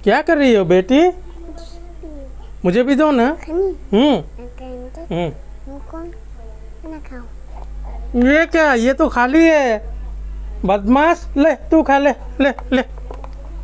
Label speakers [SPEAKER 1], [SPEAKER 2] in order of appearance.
[SPEAKER 1] क्या कर रही हो बेटी? मुझे भी दो ना। ये क्या, ये तो खाली है। बदमाश, ले तू खा ले, ले ले।